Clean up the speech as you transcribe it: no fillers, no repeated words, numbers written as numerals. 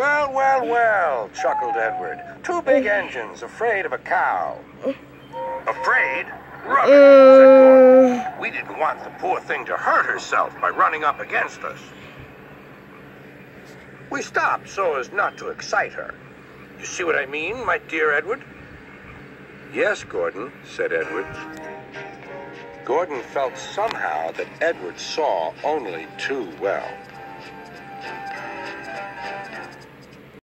Well, well, well, chuckled Edward. Two big engines afraid of a cow. Afraid? Rubbish, said Gordon. We didn't want the poor thing to hurt herself by running up against us. We stopped so as not to excite her. You see what I mean, my dear Edward? Yes, Gordon, said Edward. Gordon felt somehow that Edward saw only too well.